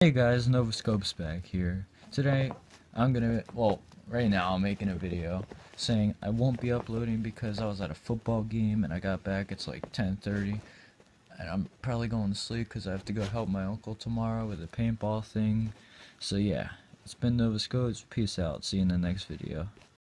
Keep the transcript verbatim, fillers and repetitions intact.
Hey guys, Novascope's back here. Today, I'm gonna, well, right now I'm making a video saying I won't be uploading because I was at a football game and I got back, it's like ten thirty, and I'm probably going to sleep because I have to go help my uncle tomorrow with a paintball thing. So yeah, it's been Novascopes, peace out, see you in the next video.